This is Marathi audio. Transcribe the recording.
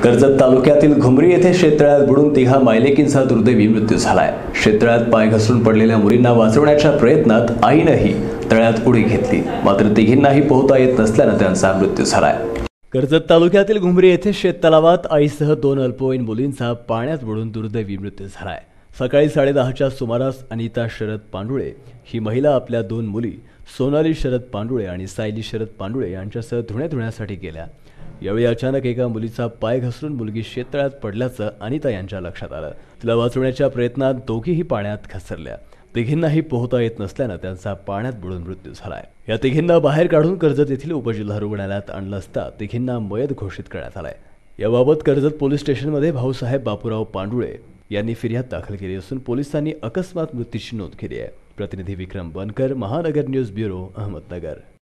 कर्जत तालुक्यातील घुमरी येथे शेततळ्यात बुडून तिघा मायलेकींचा दुर्दैवी मृत्यू झालाय। शेततळ्यात पाय घसरून पडलेल्या मुलींना वाचवण्याच्या प्रयत्नात आईनेही तळ्यात उडी घेतली, मात्र तिघींनाही पोहता येत नसल्याने त्यांचा मृत्यू झालाय। कर्जत तालुक्यातील घुमरी येथे शेततळावात आईसह 2 अल्पवयीन मुलींचा पाण्यात बुडून दुर्दैवी मृत्यू झालाय। सकाळी 10:30च्या सुमारास अनिता शरद पांडुळे ही महिला आपल्या 2 मुली सोनाली शरद पांडुळे आणि सायली शरद पांडुळे यांच्यासह धुण्यासाठी गेल्या। यावेळी अचानक एका मुलीचा पाय घसरून मुलगी शेततळ्यात पडल्याचं अनिता यांच्या लक्षात आलं। तिला वाचवण्याच्या प्रयत्नात दोघीही पाण्यात घसरल्या। तिघींनाही पोहता येत नसल्याने त्यांचा पाण्यात बुडून मृत्यू झालाय। या तिघींना बाहेर काढून कर्जत येथील उपजिल्हा रुग्णालयात आणलं असता तिघींना मयत घोषित करण्यात आलाय। याबाबत कर्जत पोलीस स्टेशनमध्ये भाऊसाहेब बापूराव पांडुळे यांनी फिर्याद दाखल केली असून पोलिसांनी अकस्मात मृत्यूची नोंद केली आहे। प्रतिनिधी विक्रम बनकर, महानगर न्यूज ब्युरो, अहमदनगर।